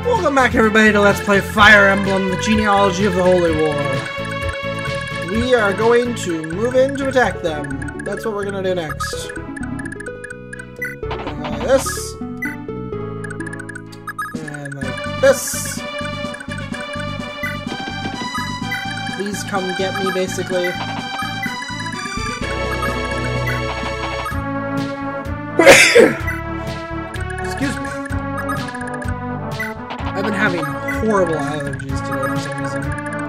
Welcome back, everybody, to Let's Play Fire Emblem, the Genealogy of the Holy War. We are going to move in to attack them. That's what we're going to do next. Like this. And like this. Please come get me, basically. Excuse me. I've been having horrible allergies today for some reason.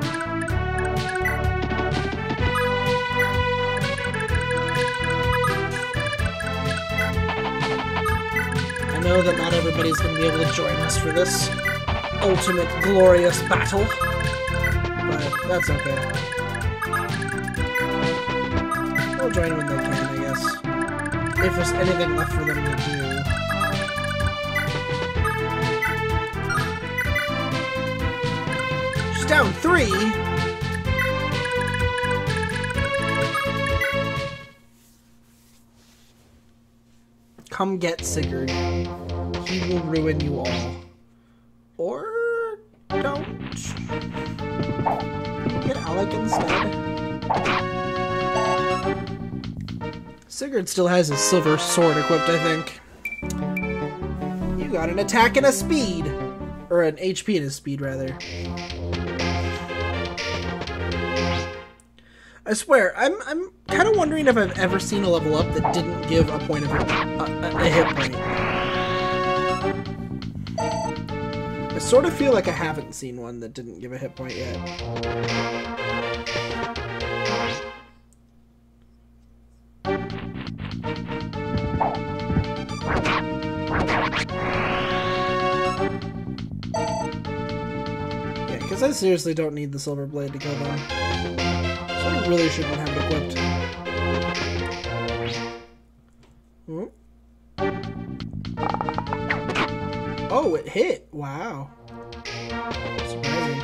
I know that not everybody's going to be able to join us for this ultimate glorious battle, but that's okay. They'll join when they can, I guess. If there's anything left for them to do. Down 3. Come get Sigurd. He will ruin you all. Or don't. Get Alec instead. Sigurd still has his silver sword equipped, I think. You got an attack and a speed. Or an HP and a speed, rather. I swear, I'm kind of wondering if I've ever seen a level up that didn't give a point of a hit point. I sort of feel like I haven't seen one that didn't give a hit point yet. Yeah, because I seriously don't need the silver blade to kill them. I really shouldn't have it equipped. Hmm? Oh, it hit! Wow. Surprising.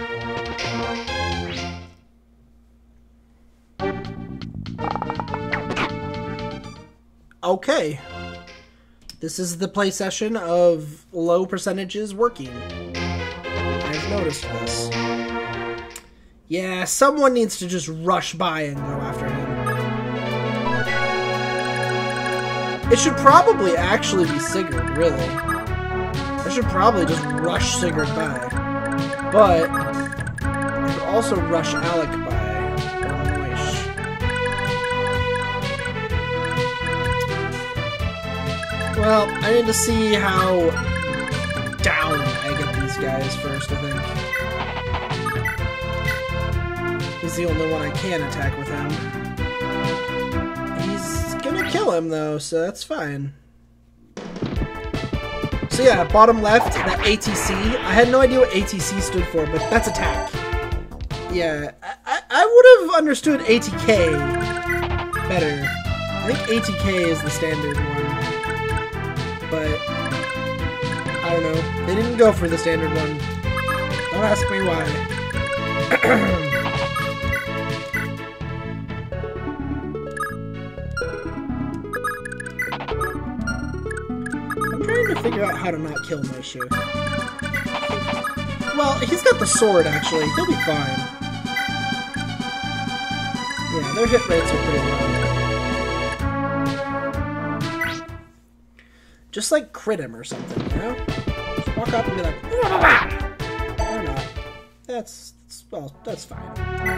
Okay. This is the play session of low percentages working. I've noticed this. Yeah, someone needs to just rush by and go after him. It should probably actually be Sigurd, really. I should probably just rush Sigurd by. But I could also rush Alec by. Well, I need to see how down I get these guys first, I think. He's the only one I can attack with him. He's gonna kill him, though, so that's fine. So yeah, bottom left, that ATC. I had no idea what ATC stood for, but that's attack. Yeah, I would have understood ATK better. I think ATK is the standard one. But, I don't know. They didn't go for the standard one. Don't ask me why. To figure out how to not kill Moishu. Well, he's got the sword, actually. He'll be fine. Yeah, their hit rates are pretty low. Just like crit him or something, you know? Just walk up and be like, or not. That's fine. That's fine.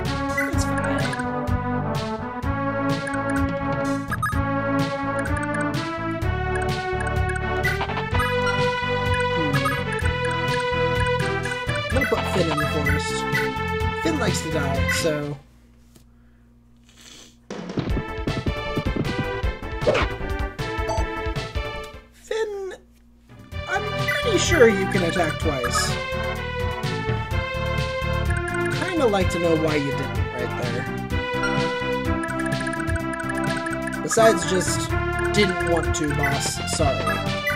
I'm gonna put Finn in the forest. Finn likes to die, so... Finn... I'm pretty sure you can attack twice. Kinda like to know why you didn't right there. Besides just, didn't want to, boss. Sorry.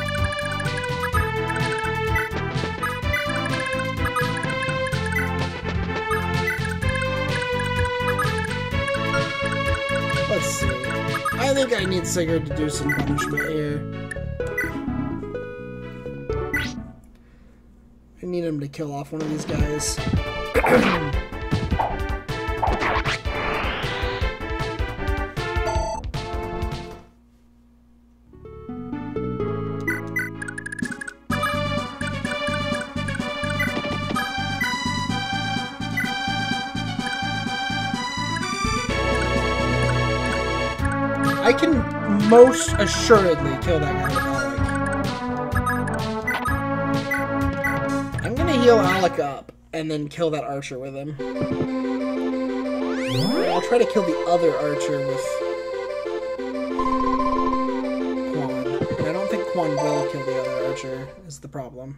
Let's see. I think I need Sigurd to do some punishment here. I need him to kill off one of these guys. I can most assuredly kill that guy with Alec. I'm gonna heal Alec up and then kill that archer with him. I'll try to kill the other archer with Quan. And I don't think Quan will kill the other archer, is the problem.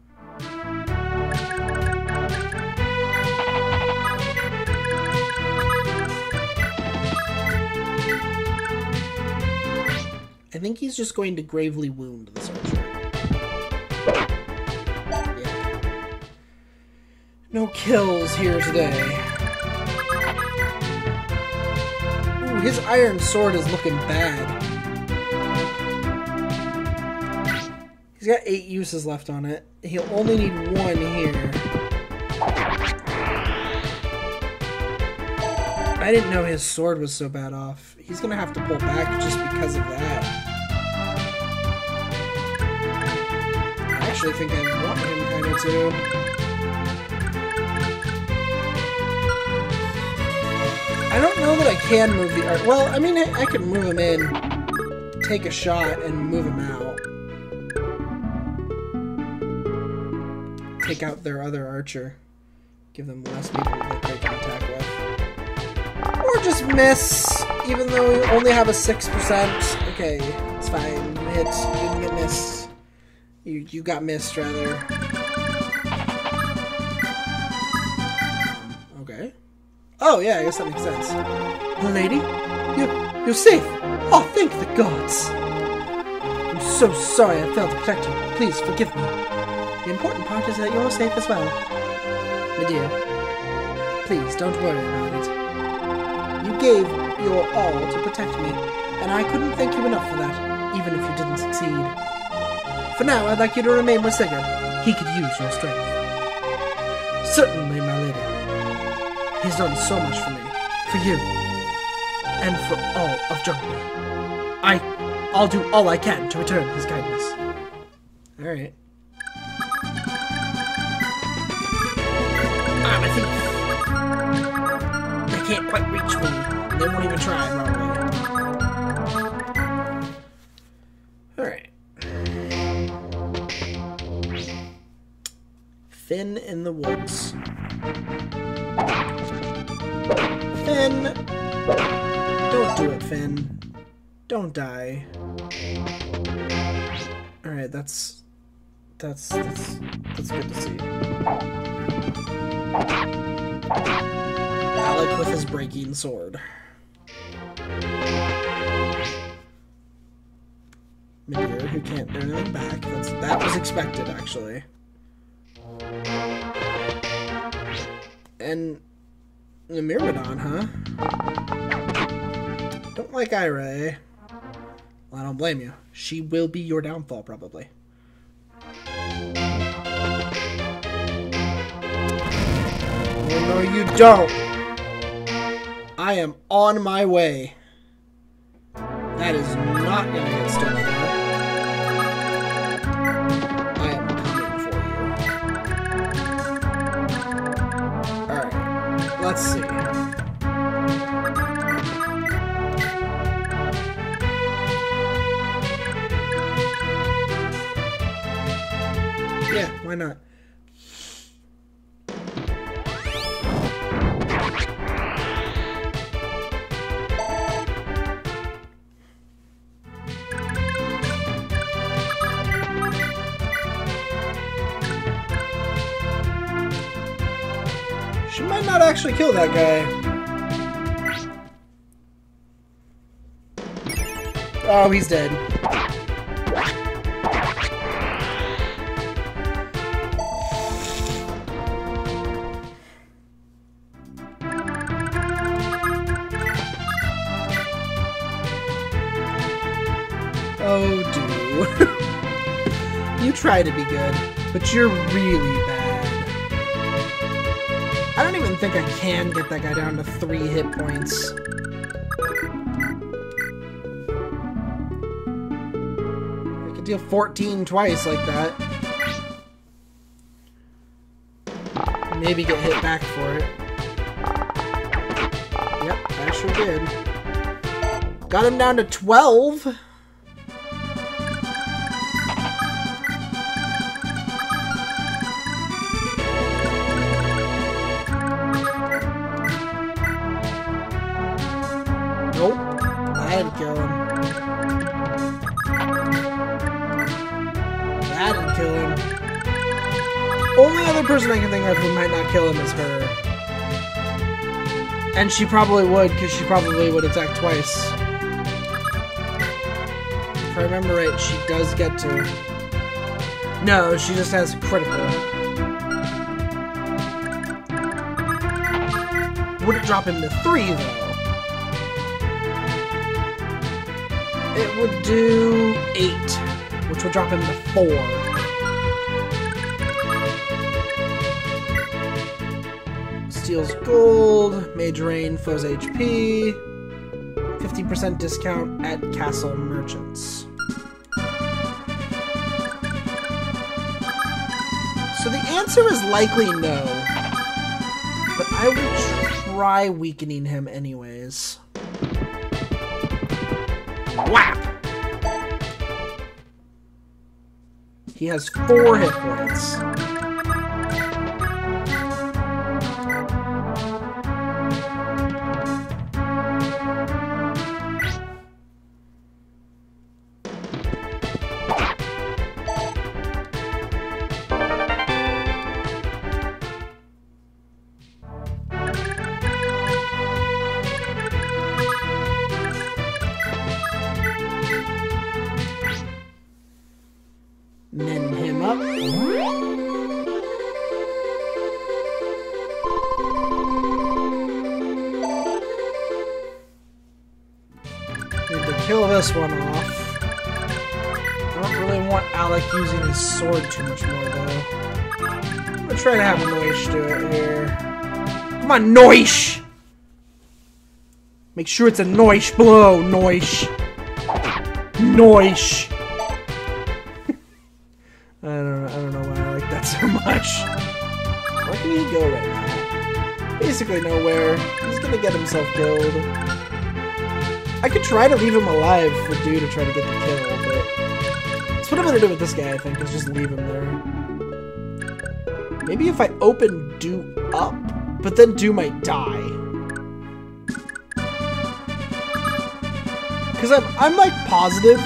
I think he's just going to gravely wound this archer. Yeah. No kills here today. Ooh, his iron sword is looking bad. He's got 8 uses left on it. He'll only need 1 here. I didn't know his sword was so bad off. He's gonna have to pull back just because of that. I actually think I want him kind of to. I don't know that I can move the archer. Well, I mean, I can move him in, take a shot, and move him out. Take out their other archer. Give them less people that they can attack with. Or just miss, even though we only have a 6%. Okay, it's fine. You hit, you didn't get missed. You got missed, rather. Okay. Oh, yeah, I guess that makes sense. Lady? You're safe! Oh, thank the gods! I'm so sorry I failed to protect you. Please, forgive me. The important part is that you're safe as well. My dear, please, don't worry about it. You gave your all to protect me, and I couldn't thank you enough for that, even if you didn't succeed. For now, I'd like you to remain with Sigurd. He could use your strength. Certainly, my lady. He's done so much for me, for you, and for all of Germany. I'll do all I can to return his kindness. Alright. I'm a thief. They can't quite reach me. They won't even try, probably. Alright. Finn in the woods. Finn! Don't do it, Finn. Don't die. Alright, that's good to see. Alec with his breaking sword. Midir, who can't do anything back. That was expected, actually. And the Myrmidon, huh? Don't like Ira, eh? Well, I don't blame you. She will be your downfall, probably. Oh, no, you don't! I am on my way. That is not gonna get stood for. I am coming for you. Alright, let's see. Yeah, why not? She might not actually kill that guy. Oh, he's dead. Oh, dude. You try to be good, But you're really bad. I don't even think I can get that guy down to 3 hit points. I could deal 14 twice like that. Maybe get hit back for it. Yep, I sure did. Got him down to 12. Nope. I had to kill him. That didn't kill him. Only other person I can think of who might not kill him is her. And she probably would, because she probably would attack twice. If I remember right, she does get to... No, she just has critical. Would it drop him to 3, though? It would do 8, which would drop him to 4. Steals gold, Mage Rain, foes HP, 50% discount at Castle Merchants. So the answer is likely no, but I would try weakening him anyways. Whap! He has 4 hit points. Mend him up. Need to kill this one off. I don't really want Alec using his sword too much more, though. I'm gonna try to have Noish do it here. Come on, Noish! Make sure it's a Noish blow, Noish. Noish! I don't know why I like that so much. Where can he go right now? Basically nowhere. He's gonna get himself killed. I could try to leave him alive for Do to try to get the kill, but that's what I'm gonna do with this guy, I think, is just leave him there. Maybe if I open Do up, but then Do might die. Because I'm like positive.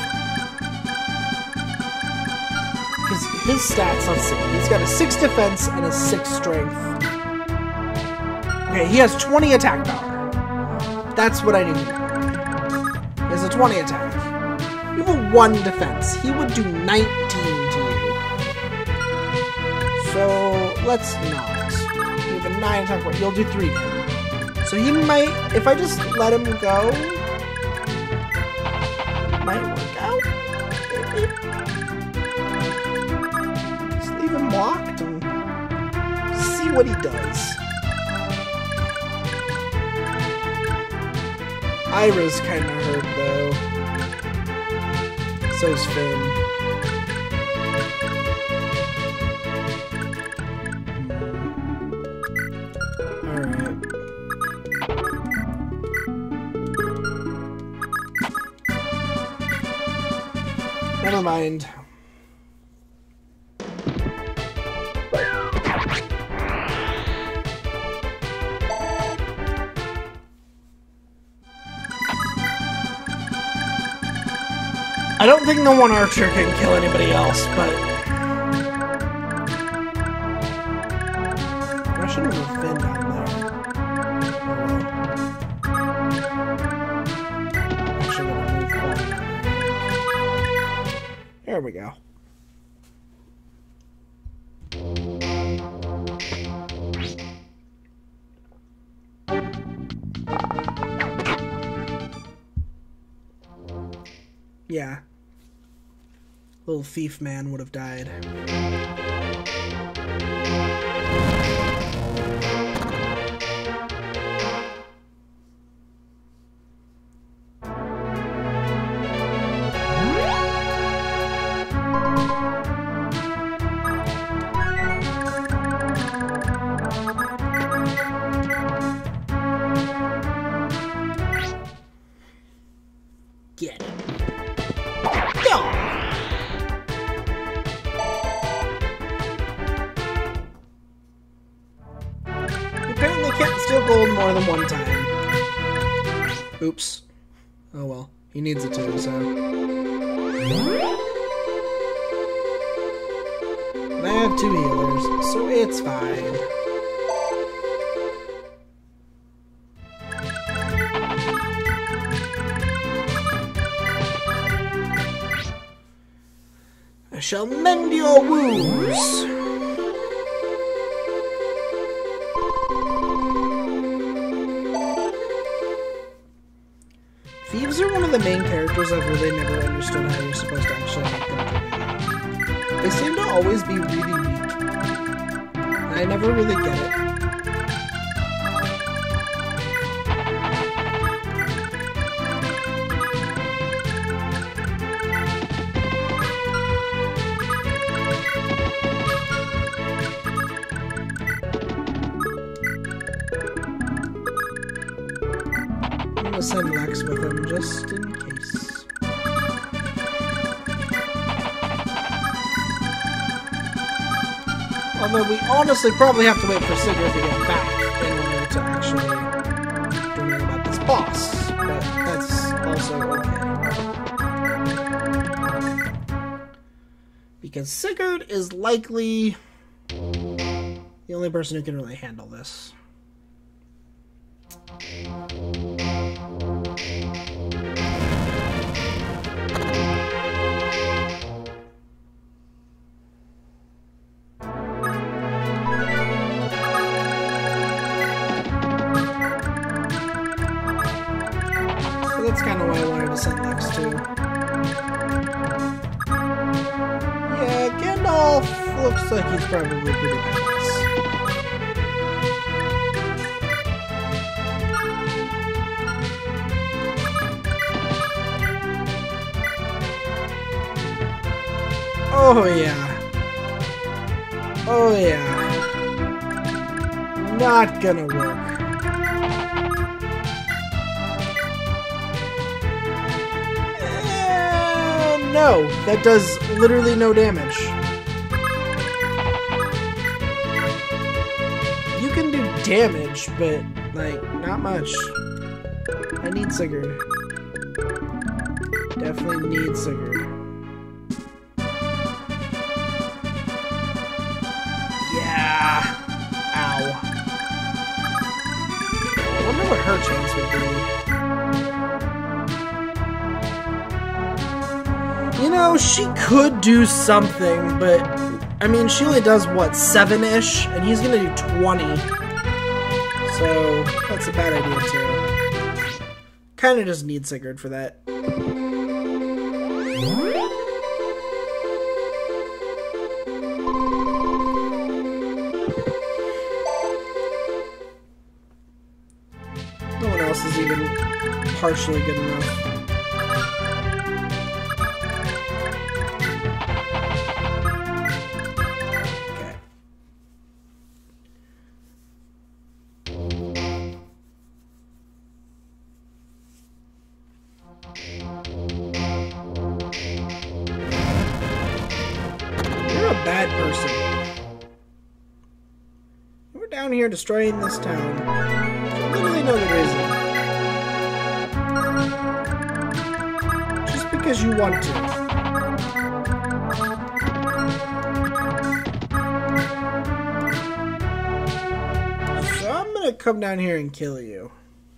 Because his stats, let's see. He's got a 6 defense and a 6 strength. Okay, he has 20 attack power. That's what I need to know. He has a 20 attack. You have a 1 defense. He would do 19 to you. So, let's not. You have a 9 attack power. You'll do 3 to him. So he might, if I just let him go, might work out. Maybe. Just leave him locked and see what he does. Ira's kind of hurt, though. So's Finn. Alright. Never mind. I don't think the one archer can kill anybody else, but I shouldn't have Finn down there. Actually, I'm gonna move one. There we go. Yeah. Little thief man would have died. gold more than one time. Oops. Oh well. He needs it to, so... And I have 2 healers, so it's fine. I shall mend your wounds. Thieves are one of the main characters I've really never understood how you're supposed to actually make them do. They seem to always be really weak. And I never really get it. I'm gonna send Lex with him just in case. Although we honestly probably have to wait for Sigurd to get back in order to actually do anything about this boss. But that's also okay. Because Sigurd is likely the only person who can really handle this. That's kind of why I wanted to send Lex too. Yeah, Gandalf looks like he's probably pretty badass. Oh yeah. Oh yeah. Not gonna work. No, that does literally no damage. You can do damage, but, like, not much. I need Sigurd. Definitely need Sigurd. Yeah! Ow. I wonder what her chance would be. You know, she could do something, but, I mean, she only does, what, 7-ish? And he's gonna do 20. So, that's a bad idea, too. Kinda just need Sigurd for that. No one else is even partially good enough. Bad person. We're down here destroying this town for literally no good reason. Just because you want to. So I'm gonna come down here and kill you.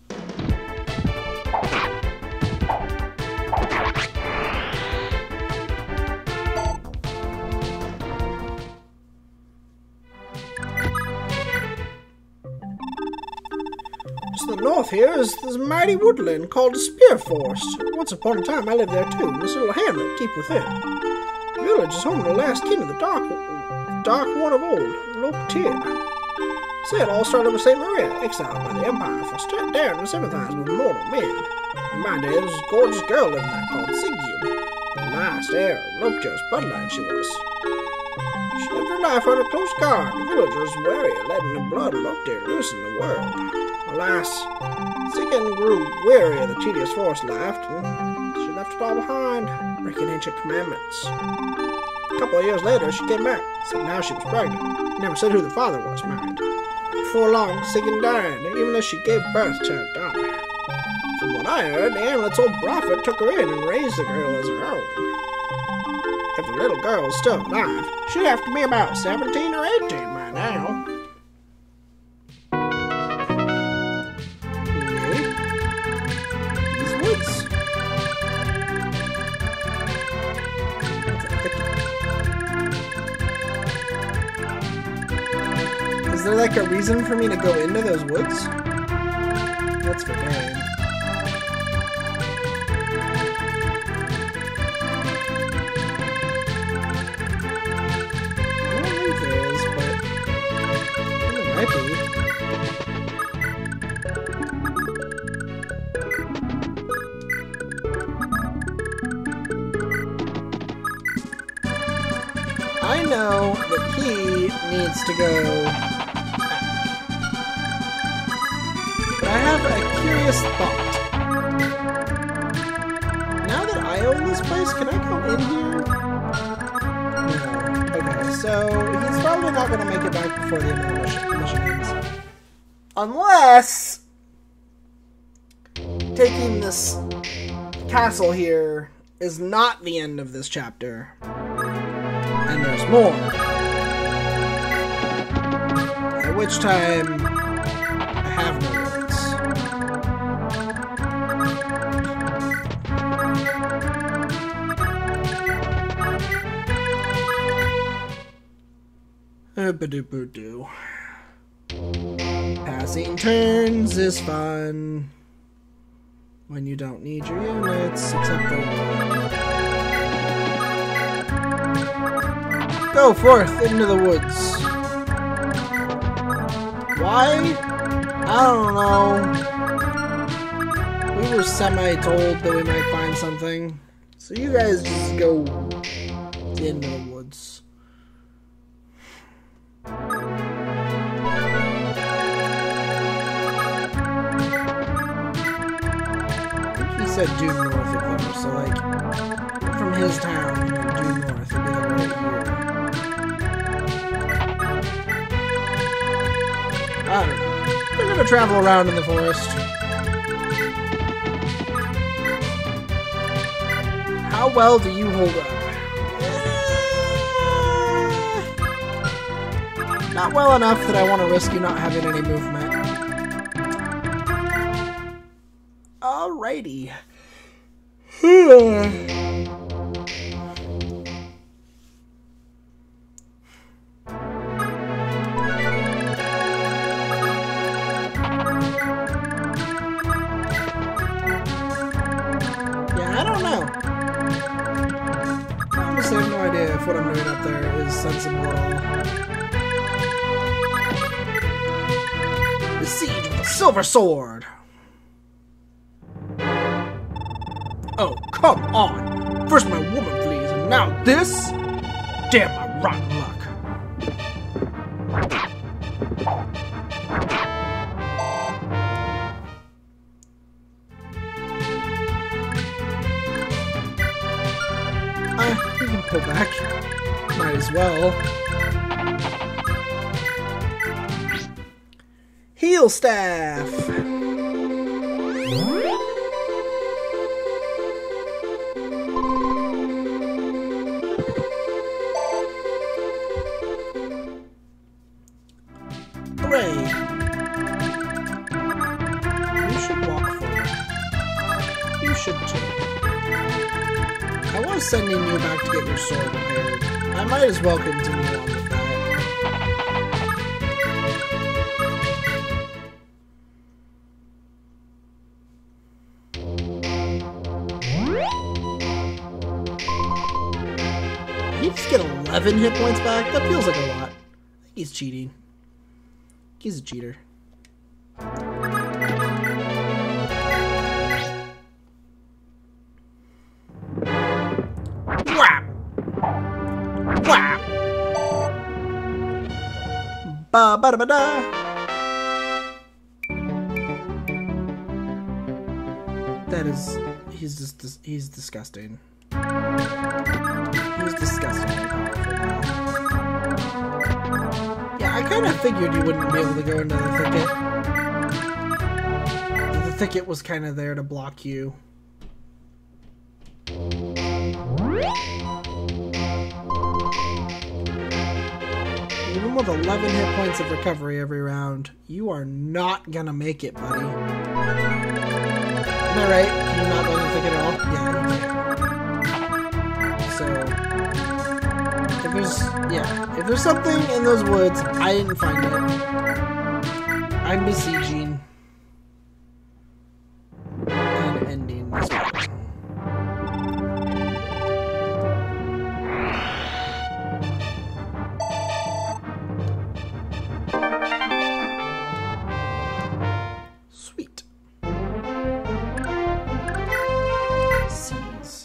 To the north here is this mighty woodland called the Spear Forest. Once upon a time I lived there too, in this little hamlet deep within. The village is home to the last king of the Dark One of old, Lopeteer. Say it all started with Saint Maria, exiled by the Empire for daring to sympathize with mortal men. In my day, there was a gorgeous girl living there called Sigyn. A nice, heir of Lopeteer's bloodline she was. She lived her life under close guard. The villagers wary of letting the blood of Lopeteer loose in the world. Alas, Sigyn grew weary of the tedious forest life, and she left it all behind, breaking ancient commandments. A couple of years later, she came back, said now she was pregnant. Never said who the father was, mind. before long, sick and dying, even as she gave birth to her daughter. From what I heard, the amulet's old prophet took her in and raised the girl as her own. If the little girl's still alive, she'd have to be about 17 or 18 by now. These woods. Is there like a reason for me to go into those woods? That's for game. I don't think there is, but there might be. I know that he needs to go. But I have a curious thought. Now that I own this place, can I go in here? No. Okay, so he's probably not going to make it back before the end of the mission ends. Unless taking this castle here is not the end of this chapter. And there's more. At which time, I have no words. Ba-do-ba-do. Passing turns is fun when you don't need your units, except for one. Go forth into the woods. Why? I don't know. We were semi-told that we might find something. So you guys just go into the woods. I think he said due north of there, so like from his town due north would be like right here. I don't know. We're gonna travel around in the forest. How well do you hold up? Not well enough that I want to risk you not having any movement. Alrighty. I have no idea if what I'm doing up there is sensible at all. The siege with a silver sword! Oh, come on! First my woman, please, and now this? Damn my rotten luck! We can pull back. Might as well. Heal staff! Hooray! You should walk forward. You should too. I was sending you back to get your sword repaired. I might as well continue on with that. Did he just get 11 hit points back? That feels like a lot. I think he's cheating. He's a cheater. Ba ba da ba da. That is, he's disgusting. He's disgustingly powerful now. Yeah, I I kind of figured you wouldn't be able to go into the thicket. The thicket was kind of there to block you. Even with 11 hit points of recovery every round, you are not gonna make it, buddy. Am I right? Can you not go in the thicket at all? Yeah, you can. So, if there's something in those woods, I didn't find it. I'm besieging and ending this one. Sweet. Seize.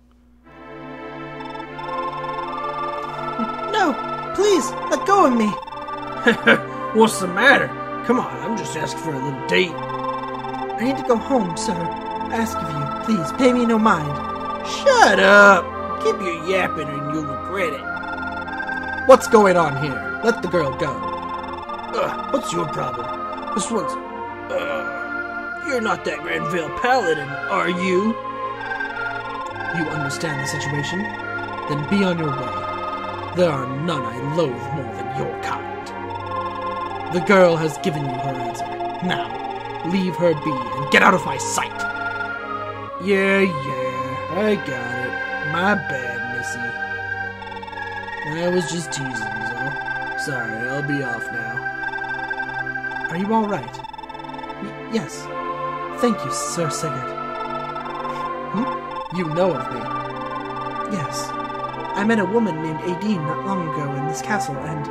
No! Please! Let go of me! What's the matter? Come on, I'm just asking for a little date. I need to go home, sir. I ask of you, please, pay me no mind. Shut up! Keep your yapping and you'll regret it. What's going on here? Let the girl go. What's your problem? This one's... you're not that Granville Paladin, are you? You understand the situation? Then be on your way. There are none I loathe more than your kind. The girl has given you her answer. Now, leave her be and get out of my sight. Yeah, I got it. My bad, Missy. I was just teasing, so. Sorry, I'll be off now. Are you all right? Yes. Thank you, Sir Sigurd. You know of me? Yes. I met a woman named Aideen not long ago in this castle, and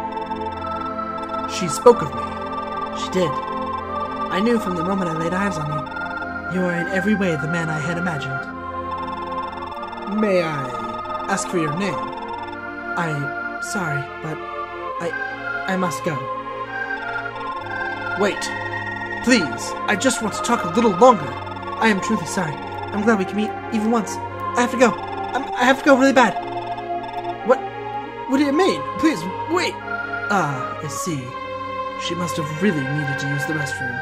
she spoke of me. She did. I knew from the moment I laid eyes on you. You are in every way the man I had imagined. May I ask for your name? Sorry, but I must go. Wait. Please, I just want to talk a little longer. I am truly sorry. I'm glad we can meet even once. I have to go. I have to go really bad. What do you mean? Please, wait. Ah, I see. She must have really needed to use the restroom.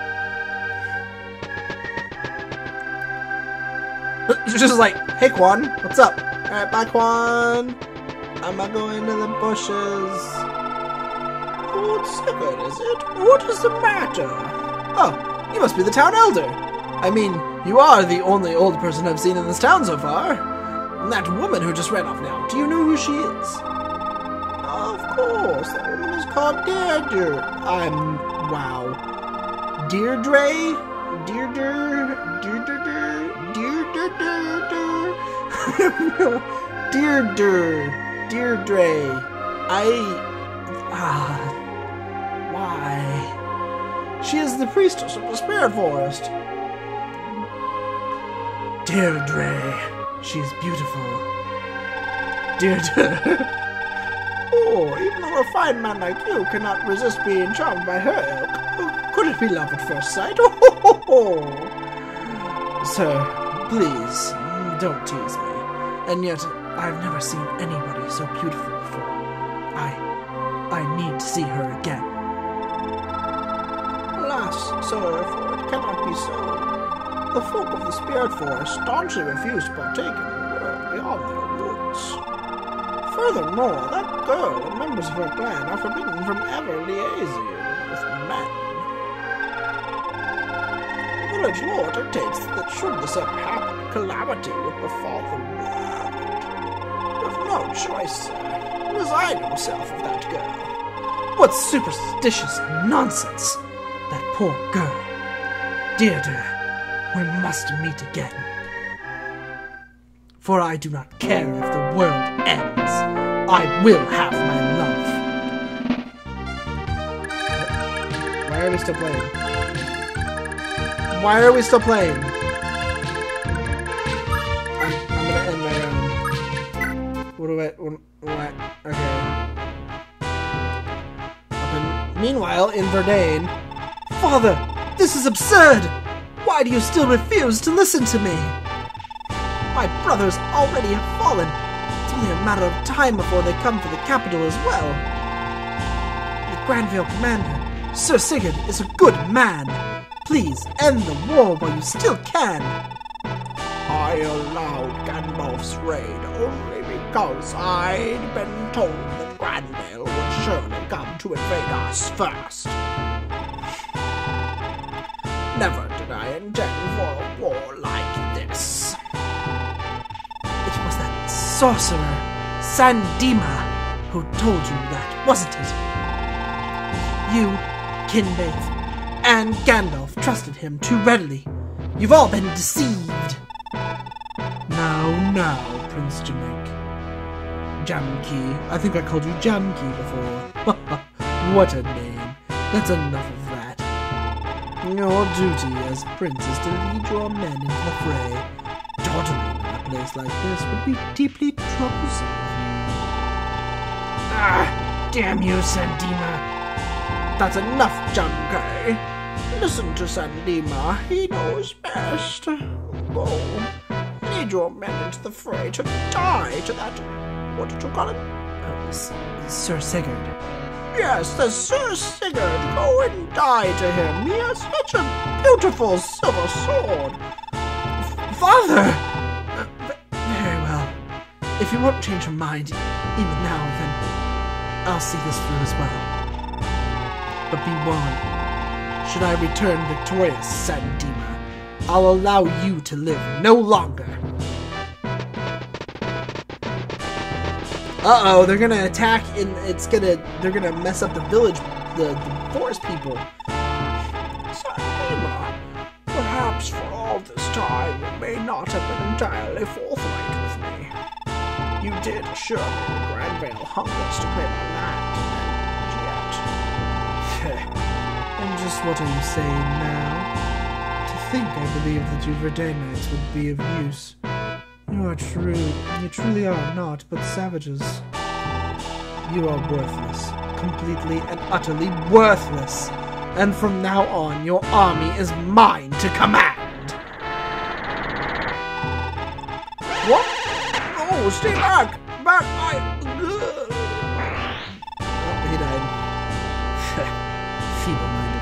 She's just like, hey, Quan, what's up? Alright, bye, Quan. I'm not going to the bushes. Old Sigurd, is it? What is the matter? Oh, you must be the town elder. I mean, you are the only old person I've seen in this town so far. And that woman who just ran off now, do you know who she is? Of course, that woman is called Deirdre. Wow. Deirdre? Deirdre. Why? She is the priestess of the Spirit Forest. Deirdre. She is beautiful. Deirdre. Oh, even a refined man like you cannot resist being charmed by her ilk. Could it be love at first sight? Oh. Sir, please, don't tease me. And yet, I've never seen anybody so beautiful before. I need to see her again. Alas, sir, for it cannot be so. The folk of the Spirit Forest staunchly refuse to partake in the world beyond their woods. Furthermore, that girl and members of her clan are forbidden from ever liaising with men. Village law dictates that should this ever happen, calamity would befall the world. You have no choice, sir. Resign yourself of that girl. What superstitious nonsense! That poor girl. Deirdre, we must meet again. For I do not care if the world ends. I will have my love. Why are we still playing? Why are we still playing? I'm gonna end my What? Okay. Meanwhile, in Verdane, Father, this is absurd! Why do you still refuse to listen to me? My brothers already have fallen. It's only a matter of time before they come for the capital as well. Grandvale Commander, Sir Sigurd is a good man. Please end the war while you still can. I allowed Gandalf's raid only because I'd been told that Grandvale would surely come to invade us first. Never did I intend for a war like this. It was that sorcerer, Sandima, who told you that, wasn't it? You, Kinbaith, and Gandalf trusted him too readily. You've all been deceived. Now, Prince Jamek. Jamki. I think I called you Jamki before. What a name. That's enough of that. Your duty as prince is to lead your men into the fray. Dawdling in a place like this would be deeply troublesome. Ah, damn you, Sandima. That's enough, Jamki. Listen to Sandima. He knows best. Go. Lead your men into the fray to die to that... What did you call it? Sir Sigurd. Yes, the Sir Sigurd. Go and die to him. He has such a beautiful silver sword. Father! Very well. If you won't change your mind, even now, then I'll see this through as well. But be warned, should I return victorious, Sandima, I'll allow you to live no longer. Uh-oh, they're gonna attack and they're gonna mess up the village, the forest people. Sandima, perhaps for all this time you may not have been entirely forthright with me. You did assure me that Grandvale hungers to claim our land, and yet... And just what are you saying now? To think I believed that you Verdanites would be of use. You truly are not but savages. You are worthless, completely and utterly worthless, and from now on your army is mine to command. What? Oh, stay back! Back! Oh, he died. Feeble-minded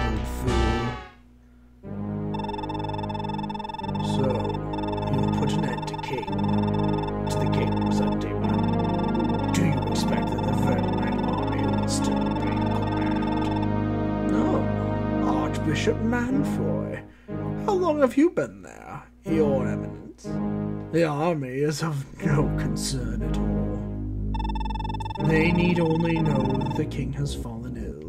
old fool. So, you've put an end to the kingdom, Sandima. Do you expect that the Ferdinand army will still be in command? No. Archbishop Manfroy, how long have you been there, Your Eminence? The army is of no concern at all. They need only know that the king has fallen ill.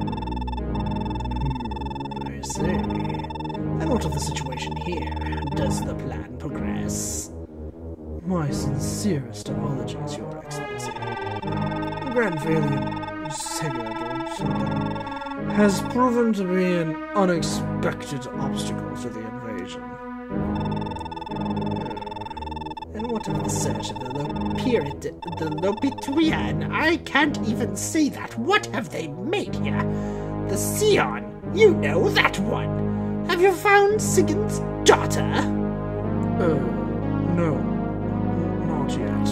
I see. And what of the situation here? Does the plan progress? My sincerest apologies, Your Excellency. Grandvalian Sigurd or something has proven to be an unexpected obstacle to the invasion. And what of the search of the Lopitrian? I can't even say that. What have they made here? The Sion, you know that one. Have you found Sigurd's daughter? No. Not yet.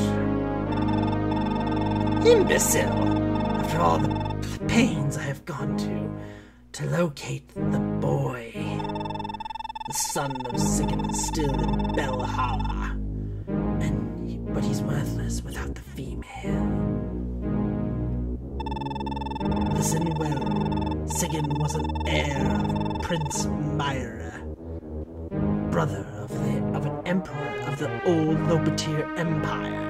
Imbecile! After all the pains I have gone to locate the boy. The son of Sigurd is still in Belhalla. But he's worthless without the female. Listen well. Sigurd was an heir of Prince Myra, brother of an emperor of the old Lopatir Empire.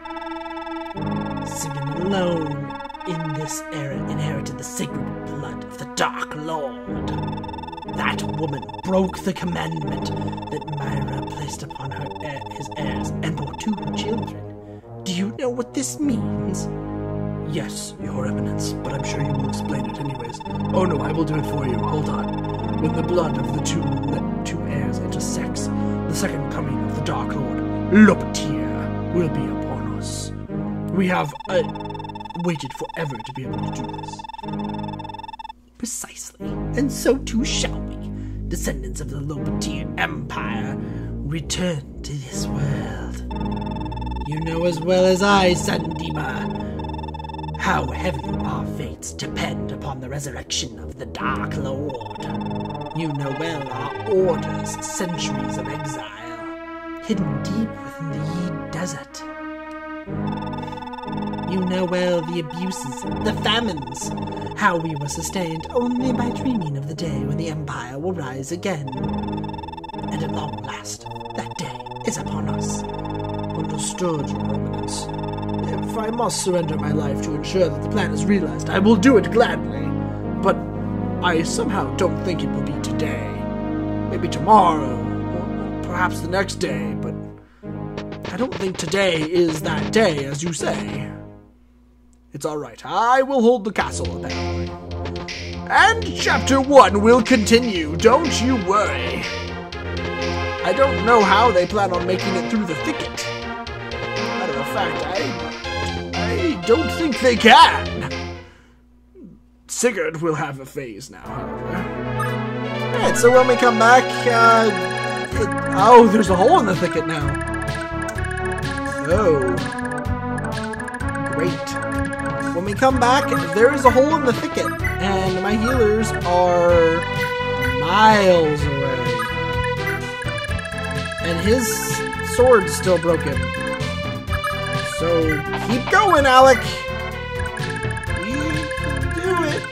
Sigurd alone in this era inherited the sacred blood of the Dark Lord. That woman broke the commandment that Myra placed upon his heirs and bore 2 children. Do you know what this means? Yes, Your Eminence, but I'm sure you will explain it anyways. Oh no, I will do it for you. Hold on. When the blood of the two heirs intersects, the second coming of the Dark Lord, Lopatir, will be upon us. We have waited forever to be able to do this. Precisely, and so too shall we, descendants of the Lopatir Empire, return to this world. You know as well as I, Sandima, how heavy our fates depend upon the resurrection of the Dark Lord. You know well our order's centuries of exile, hidden deep within the Yi Desert. You know well the abuses, the famines, how we were sustained only by dreaming of the day when the Empire will rise again. And at long last, that day is upon us. Understood, Your Eminence. If I must surrender my life to ensure that the plan is realized, I will do it gladly. But I somehow don't think it will be today. Maybe tomorrow, or perhaps the next day, but I don't think today is that day, as you say. It's all right. I will hold the castle, apparently. And Chapter 1 will continue. Don't you worry. I don't know how they plan on making it through the thicket. Matter of fact, I don't think they can. Sigurd will have a phase now, however. Alright, so when we come back, oh, there's a hole in the thicket now. Oh. Great. When we come back, there is a hole in the thicket, and my healers are miles away. And his sword's still broken. So, keep going, Alec! We can do it!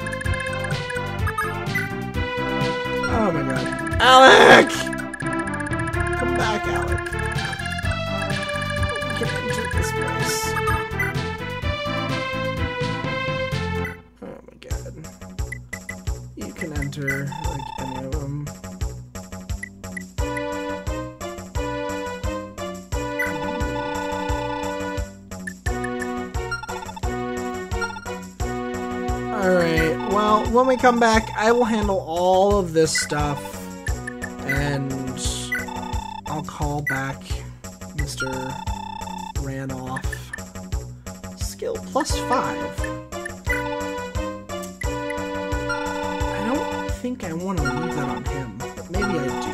Oh my god. Alec! Come back, Alec. We can enter this place. Oh my god. You can enter, like, any of them. Alright, well, when we come back, I will handle all of this stuff, and I'll call back Mr. Ranoff. Skill +5. I don't think I want to leave that on him, but maybe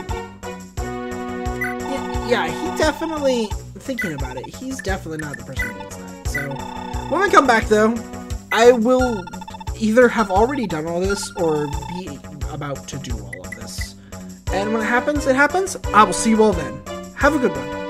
I do. Yeah, he definitely, thinking about it, he's definitely not the person who needs that. So, when we come back, though, I will either have already done all this or be about to do all of this. And when it happens, it happens. I will see you all then. Have a good one.